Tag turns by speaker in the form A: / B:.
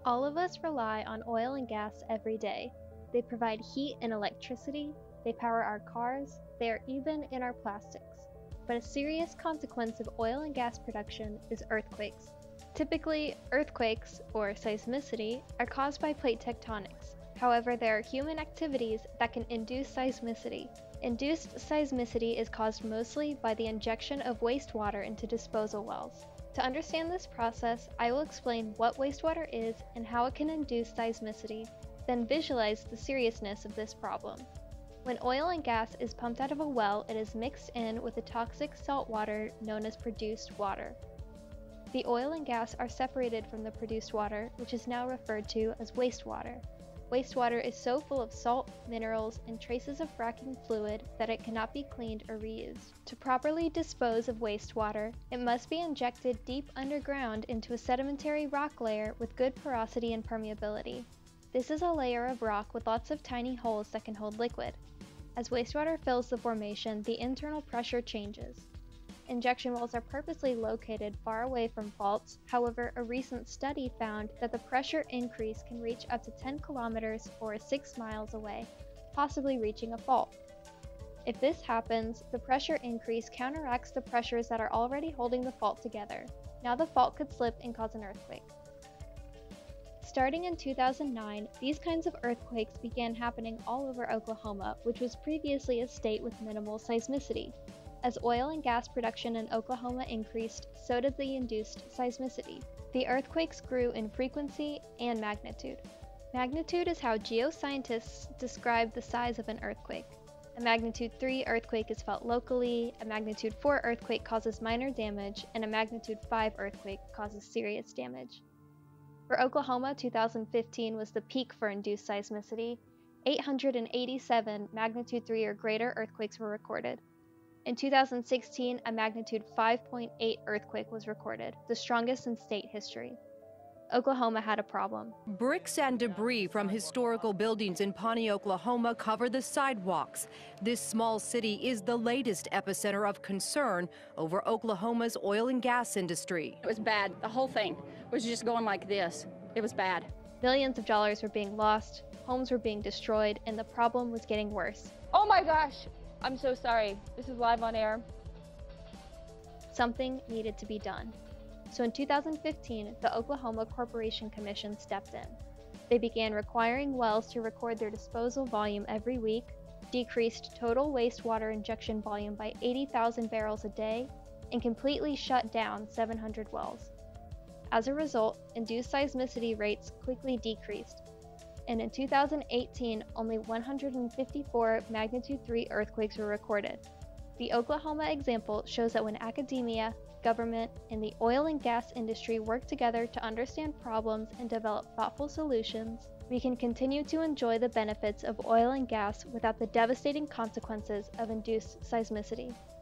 A: All of us rely on oil and gas every day. They provide heat and electricity, they power our cars, they are even in our plastics. But a serious consequence of oil and gas production is earthquakes. Typically, earthquakes, or seismicity, are caused by plate tectonics. However, there are human activities that can induce seismicity. Induced seismicity is caused mostly by the injection of wastewater into disposal wells. To understand this process, I will explain what wastewater is and how it can induce seismicity, then visualize the seriousness of this problem. When oil and gas is pumped out of a well, it is mixed in with the toxic salt water known as produced water. The oil and gas are separated from the produced water, which is now referred to as wastewater. Wastewater is so full of salt, minerals, and traces of fracking fluid that it cannot be cleaned or reused. To properly dispose of wastewater, it must be injected deep underground into a sedimentary rock layer with good porosity and permeability. This is a layer of rock with lots of tiny holes that can hold liquid. As wastewater fills the formation, the internal pressure changes. Injection wells are purposely located far away from faults. However, a recent study found that the pressure increase can reach up to 10 kilometers or 6 miles away, possibly reaching a fault. If this happens, the pressure increase counteracts the pressures that are already holding the fault together. Now the fault could slip and cause an earthquake. Starting in 2009, these kinds of earthquakes began happening all over Oklahoma, which was previously a state with minimal seismicity. As oil and gas production in Oklahoma increased, so did the induced seismicity. The earthquakes grew in frequency and magnitude. Magnitude is how geoscientists describe the size of an earthquake. A magnitude 3 earthquake is felt locally, a magnitude 4 earthquake causes minor damage, and a magnitude 5 earthquake causes serious damage. For Oklahoma, 2015 was the peak for induced seismicity. 887 magnitude 3 or greater earthquakes were recorded. In 2016, a magnitude 5.8 earthquake was recorded, the strongest in state history. Oklahoma had a problem.
B: Bricks and debris from historical buildings in Pawnee, Oklahoma cover the sidewalks. This small city is the latest epicenter of concern over Oklahoma's oil and gas industry.
C: It was bad. The whole thing was just going like this. It was bad.
A: Millions of dollars were being lost, homes were being destroyed, and the problem was getting worse.
D: Oh my gosh! I'm so sorry. This is live on air.
A: Something needed to be done. So in 2015, the Oklahoma Corporation Commission stepped in. They began requiring wells to record their disposal volume every week, decreased total wastewater injection volume by 80,000 barrels a day, and completely shut down 700 wells. As a result, induced seismicity rates quickly decreased, and in 2018, only 154 magnitude 3 earthquakes were recorded. The Oklahoma example shows that when academia, government, and the oil and gas industry work together to understand problems and develop thoughtful solutions, we can continue to enjoy the benefits of oil and gas without the devastating consequences of induced seismicity.